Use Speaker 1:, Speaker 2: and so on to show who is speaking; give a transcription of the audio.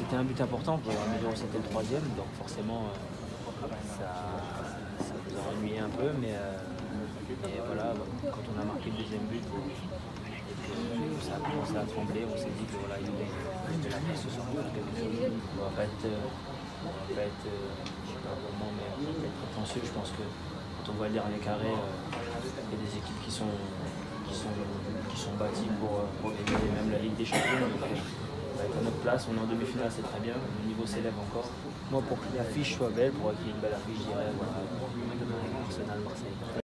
Speaker 1: c'était un but important, pour la mesure où c'était le troisième, donc forcément ça nous a ennuyé un peu, mais voilà, quand on a marqué le deuxième but et que ça a commencé à trembler, on s'est dit que voilà, il y avait de la place ce soir pour faire quelque chose. On va pas être, je sais pas vraiment, mais on va pas être prétentieux. Je pense que quand on voit le dernier carré, il y a des équipes qui sont bâties pour gagner même la Ligue des Champions. Donc, on va être à notre place, on est en demi-finale, c'est très bien, le niveau s'élève encore. Moi, pour que l'affiche soit belle, pour qu'il y ait une belle affiche, je dirais voilà, Arsenal, Marseille.